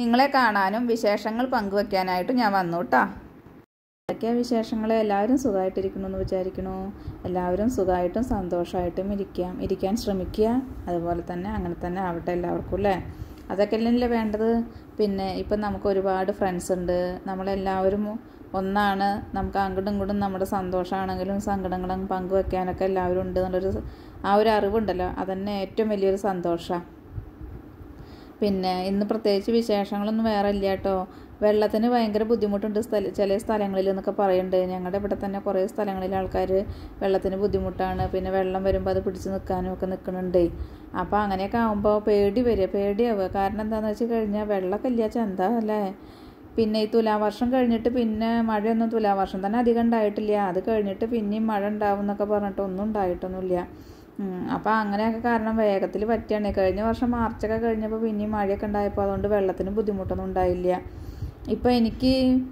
നിങ്ങളെ കാണാനും വിശേഷങ്ങൾ പങ്കുവെക്കാനായിട്ട് ഞാൻ വന്നു കേട്ടോ. എന്തൊക്കെയാണ് വിശേഷങ്ങൾ? എല്ലാവരും സുഖമായിട്ടിരിക്കുന്നു എന്ന് വിചാരിക്കുന്നു. എല്ലാവരും സുഖമായിട്ടും സന്തോഷമായിട്ടും ഇരിക്കാൻ ശ്രമിക്കുക. അതുപോലെ തന്നെ അങ്ങനെ തന്നെ ആവട്ടെ എല്ലാവർക്കും അല്ലേ. അതൊക്കെ അല്ലേ വേണ്ടത്. പിന്നെ ഇപ്പം നമുക്ക് ഒരുപാട് ഫ്രണ്ട്സ് ഉണ്ട്. നമ്മളെല്ലാവരും ഒന്നാണ്. നമുക്ക് അങ്ങോട്ടും ഇങ്ങോട്ടും നമ്മുടെ സന്തോഷമാണെങ്കിലും സങ്കടങ്ങളും പങ്കുവെക്കാനൊക്കെ എല്ലാവരും ഉണ്ട് എന്നുള്ളൊരു ആ ഒരു അറിവുണ്ടല്ലോ, അതന്നെ ഏറ്റവും വലിയൊരു സന്തോഷമാണ്. പിന്നെ ഇന്ന് പ്രത്യേകിച്ച് വിശേഷങ്ങളൊന്നും വേറെ ഇല്ല കേട്ടോ. വെള്ളത്തിന് ഭയങ്കര ബുദ്ധിമുട്ടുണ്ട് ചില സ്ഥലങ്ങളിൽ എന്നൊക്കെ പറയുന്നുണ്ട്. ഞങ്ങളുടെ ഇവിടെ തന്നെ കുറേ സ്ഥലങ്ങളിൽ ആൾക്കാർ വെള്ളത്തിന് ബുദ്ധിമുട്ടാണ്. പിന്നെ വെള്ളം വരുമ്പോൾ അത് പിടിച്ച് നിൽക്കാനും ഒക്കെ നിൽക്കുന്നുണ്ട്. അപ്പോൾ അങ്ങനെയൊക്കെ ആകുമ്പോൾ പേടിയാവുക. കാരണം എന്താണെന്ന് വെച്ച് കഴിഞ്ഞാൽ വെള്ളമൊക്കെ ഇല്ലാച്ച എന്താ അല്ലേ. പിന്നെ ഈ തുലാവർഷം കഴിഞ്ഞിട്ട് പിന്നെ മഴയൊന്നും തുലാവർഷം തന്നെ അധികം ഉണ്ടായിട്ടില്ല. അത് കഴിഞ്ഞിട്ട് പിന്നെയും മഴ ഉണ്ടാവും എന്നൊക്കെ പറഞ്ഞിട്ട് ഒന്നും ഉണ്ടായിട്ടൊന്നുമില്ല. അപ്പോൾ അങ്ങനെയൊക്കെ കാരണം വേഗത്തിൽ പറ്റുകയാണ്. കഴിഞ്ഞ വർഷം മാർച്ചൊക്കെ കഴിഞ്ഞപ്പോൾ പിന്നെയും മഴയൊക്കെ ഉണ്ടായപ്പോൾ അതുകൊണ്ട് വെള്ളത്തിന് ബുദ്ധിമുട്ടൊന്നും ഉണ്ടായില്ല. ഇപ്പോൾ എനിക്ക്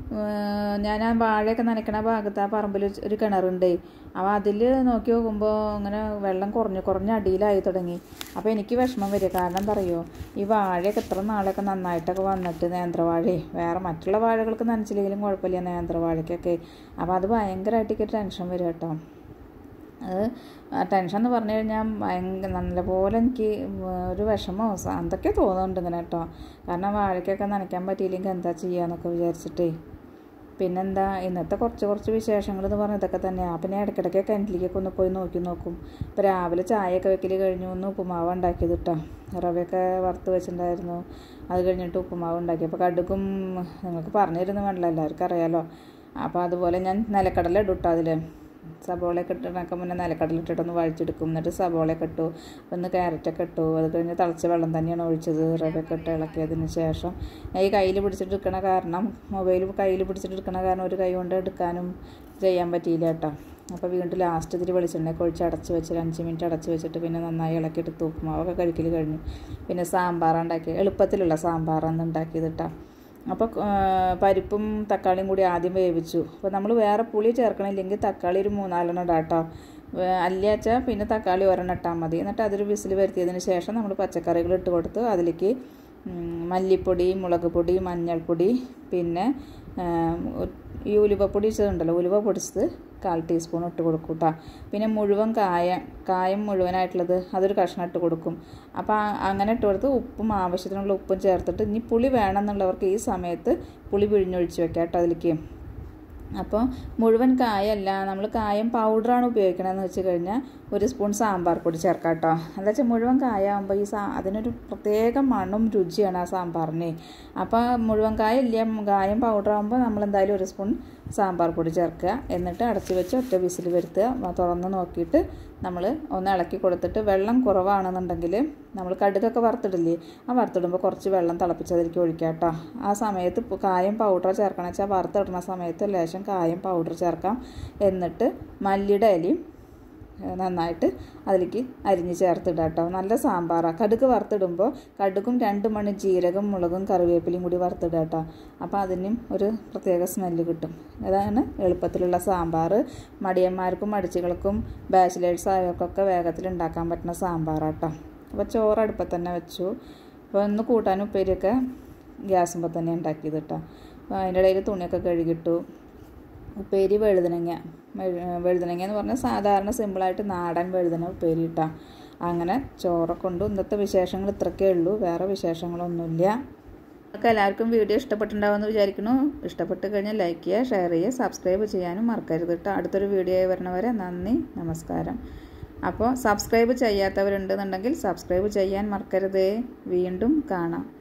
ഞാൻ ആ വാഴയൊക്കെ നനയ്ക്കണ ഭാഗത്ത് ആ പറമ്പിൽ ഒരു കിണറുണ്ട്. അപ്പോൾ അതിൽ നോക്കി നോക്കുമ്പോൾ അങ്ങനെ വെള്ളം കുറഞ്ഞ് അടിയിലായി തുടങ്ങി. അപ്പോൾ എനിക്ക് വിഷമം വരിക. കാരണം എന്താ പറയുമോ, ഈ വാഴയൊക്കെ എത്ര നാളൊക്കെ നന്നായിട്ടൊക്കെ വന്നിട്ട് നേന്ത്രവാഴയെ വേറെ മറ്റുള്ള വാഴകൾക്ക് നനച്ചില്ലെങ്കിലും കുഴപ്പമില്ല, നേന്ത്രവാഴയ്ക്കൊക്കെ. അപ്പോൾ അത് ഭയങ്കരമായിട്ടൊക്കെ ടെൻഷൻ വരും കേട്ടോ. അത് ടെൻഷൻ എന്ന് പറഞ്ഞു കഴിഞ്ഞാൽ നല്ലപോലെ എനിക്ക് ഒരു വിഷമോ എന്തൊക്കെ തോന്നുന്നുണ്ട് ഇങ്ങനെ കേട്ടോ. കാരണം വാഴയ്ക്കൊക്കെ നനയ്ക്കാൻ പറ്റിയില്ലെങ്കിൽ എന്താ ചെയ്യാന്നൊക്കെ വിചാരിച്ചിട്ടേ. പിന്നെന്താ ഇന്നത്തെ കുറച്ച് വിശേഷങ്ങൾ എന്ന് പറഞ്ഞാൽ ഇതൊക്കെ തന്നെയാണ്. പിന്നെ ഇടയ്ക്കിടയ്ക്ക് കിണറ്റിലേക്കൊക്കെ ഒന്ന് പോയി നോക്കും. ഇപ്പോൾ രാവിലെ ചായയൊക്കെ വെക്കൽ കഴിഞ്ഞു. ഒന്ന് ഉപ്പുമാവ് ഉണ്ടാക്കിയത് കേട്ടോ. റവയൊക്കെ വറുത്ത് വെച്ചിട്ടുണ്ടായിരുന്നു. അത് കഴിഞ്ഞിട്ട് ഉപ്പുമാവ് ഉണ്ടാക്കി. അപ്പോൾ കടുക്കും നിങ്ങൾക്ക് പറഞ്ഞു തരുന്ന വേണ്ടല്ലോ, എല്ലാവർക്കും അറിയാമല്ലോ. അപ്പോൾ അതുപോലെ ഞാൻ നിലക്കടല ഇട്ടു കേട്ടോ. അതിൽ സബോളയൊക്കെ ഇട്ടിട്ടൊക്കെ മുന്നേ നിലക്കടല ഇട്ടിട്ടൊന്ന് വഴിച്ചെടുക്കും. എന്നിട്ട് സബോളയൊക്കെ ഇട്ടു, ഒന്ന് ക്യാരറ്റൊക്കെ ഇട്ടു. അത് കഴിഞ്ഞ് തിളച്ച വെള്ളം തന്നെയാണ് ഒഴിച്ചത്. റവയൊക്കെ ഇട്ട് ഇളക്കിയതിന് ശേഷം ഈ കയ്യിൽ പിടിച്ചിട്ടെടുക്കണ കാരണം മൊബൈൽ കയ്യിൽ പിടിച്ചിട്ടെടുക്കണ കാരണം ഒരു കൈ കൊണ്ട് എടുക്കാനും ചെയ്യാൻ പറ്റിയില്ല കേട്ടോ. അപ്പോൾ വീണ്ടും ലാസ്റ്റ് ഇതിൽ വെളിച്ചെണ്ണയൊക്കെ ഒഴിച്ച് അടച്ച് വെച്ച് 5 മിനിറ്റ് അടച്ച് വെച്ചിട്ട് പിന്നെ നന്നായി ഇളക്കിയെടുത്ത് ഉപ്പുമാവൊക്കെ കഴിക്കൽ കഴിഞ്ഞു. പിന്നെ സാമ്പാറുണ്ടാക്കി, എളുപ്പത്തിലുള്ള സാമ്പാറാണ് ഉണ്ടാക്കിയത് കേട്ടോ. അപ്പോൾ പരിപ്പും തക്കാളിയും കൂടി ആദ്യം വേവിച്ചു. അപ്പോൾ നമ്മൾ വേറെ പുളി ചേർക്കണില്ലെങ്കിൽ തക്കാളി ഒരു 3-4 ഇടാം കേട്ടോ. അല്ലാച്ചാൽ പിന്നെ തക്കാളി ഒരെണ്ണം ഇട്ടാൽ മതി. എന്നിട്ട് അതൊരു വിസിൽ വരുത്തിയതിന് ശേഷം നമ്മൾ പച്ചക്കറികൾ ഇട്ട് കൊടുത്ത് അതിലേക്ക് മല്ലിപ്പൊടി, മുളക് പൊടി, മഞ്ഞൾപ്പൊടി, പിന്നെ ഈ ഉലുവപ്പൊടി ഇട്ടതുണ്ടല്ലോ, ഉലുവ പൊടിച്ചത് 1/4 ടീസ്പൂൺ ഇട്ട് കൊടുക്കും കേട്ടോ. പിന്നെ മുഴുവൻ കായം മുഴുവനായിട്ടുള്ളത് അതൊരു കഷ്ണം ഇട്ട് കൊടുക്കും. അപ്പോൾ അങ്ങനെ ഇട്ട് കൊടുത്ത് ഉപ്പും ആവശ്യത്തിനുള്ള ഉപ്പും ചേർത്തിട്ട് ഇനി പുളി വേണമെന്നുള്ളവർക്ക് ഈ സമയത്ത് പുളി പിഴിഞ്ഞൊഴിച്ച് വെക്കാം കേട്ടോ അതിലേക്ക്. അപ്പോൾ മുഴുവൻ കായല്ല, നമ്മൾ കായം പൗഡറാണ് ഉപയോഗിക്കണമെന്ന് വെച്ച് കഴിഞ്ഞാൽ 1 സ്പൂൺ സാമ്പാർ പൊടി ചേർക്കാം കേട്ടോ. എന്താ വെച്ചാൽ മുഴുവൻ കായാകുമ്പോൾ അതിനൊരു പ്രത്യേക മണവും രുചിയാണ് ആ സാമ്പാറിന്. അപ്പോൾ മുഴുവൻ കായം പൗഡറാകുമ്പോൾ നമ്മളെന്തായാലും 1 സ്പൂൺ സാമ്പാർ പൊടി ചേർക്കുക. എന്നിട്ട് അടച്ച് വെച്ച് ഒറ്റ വിസിൽ വരുത്തുക. തുറന്ന് നോക്കിയിട്ട് നമ്മൾ ഒന്ന് ഇളക്കി കൊടുത്തിട്ട് വെള്ളം കുറവാണെന്നുണ്ടെങ്കിൽ നമ്മൾ കടുകൊക്കെ വറുത്തിടില്ലേ, ആ വറുത്തിടുമ്പോൾ കുറച്ച് വെള്ളം തിളപ്പിച്ചതിലേക്ക് ഒഴിക്കുക കേട്ടോ. ആ സമയത്ത് കായം പൗഡർ ചേർക്കണം വെച്ചാൽ വറുത്തിടുന്ന സമയത്ത് ലേശം കായം പൗഡർ ചേർക്കാം. എന്നിട്ട് മല്ലിയുടെ ഇലയും നന്നായിട്ട് അതിലേക്ക് അരിഞ്ഞ് ചേർത്തിടുക കേട്ടോ. നല്ല സാമ്പാറാണ്. കടുക് വറുത്തിടുമ്പോൾ കടുകും 2 മണി ജീരകം, മുളകും, കറിവേപ്പിലയും കൂടി വറുത്തിടുക കേട്ടോ. അപ്പോൾ അതിനും ഒരു പ്രത്യേക സ്മെല്ല് കിട്ടും. അതാണ് എളുപ്പത്തിലുള്ള സാമ്പാർ. മടിയന്മാർക്കും മടിച്ചികൾക്കും ബാച്ചിലേഴ്സ് ആയവർക്കൊക്കെ വേഗത്തിൽ ഉണ്ടാക്കാൻ പറ്റുന്ന സാമ്പാറാണ് കേട്ടോ. അപ്പോൾ ചോറ് അടുപ്പത്ത് തന്നെ വെച്ചു. അപ്പോൾ ഒന്ന് കൂട്ടാനും ഉപ്പേരിയൊക്കെ ഗ്യാസുമ്പോൾ തന്നെ ഉണ്ടാക്കിയത് കേട്ടോ. അപ്പോൾ അതിൻ്റെ ഇടയിൽ തുണിയൊക്കെ കഴുകിയിട്ടു. ഉപ്പേരി വഴുതനങ്ങ എന്ന് പറഞ്ഞാൽ സാധാരണ സിമ്പിളായിട്ട് നാടൻ വഴുതന ഉപ്പേരി ഇട്ടാൽ. അങ്ങനെ ചോറൊക്കെ കൊണ്ട് ഇന്നത്തെ വിശേഷങ്ങൾ ഇത്രയൊക്കെ ഉള്ളൂ, വേറെ വിശേഷങ്ങളൊന്നുമില്ല. നിങ്ങൾക്ക് എല്ലാവർക്കും വീഡിയോ ഇഷ്ടപ്പെട്ടിട്ടുണ്ടാവുമെന്ന് വിചാരിക്കുന്നു. ഇഷ്ടപ്പെട്ട് കഴിഞ്ഞാൽ ലൈക്ക് ചെയ്യുക, ഷെയർ ചെയ്യുക, സബ്സ്ക്രൈബ് ചെയ്യാനും മറക്കരുത് കേട്ടോ. അടുത്തൊരു വീഡിയോ ആയി വരണവരെ നന്ദി, നമസ്കാരം. അപ്പോൾ സബ്സ്ക്രൈബ് ചെയ്യാത്തവരുണ്ടെന്നുണ്ടെങ്കിൽ സബ്സ്ക്രൈബ് ചെയ്യാൻ മറക്കരുതേ. വീണ്ടും കാണാം.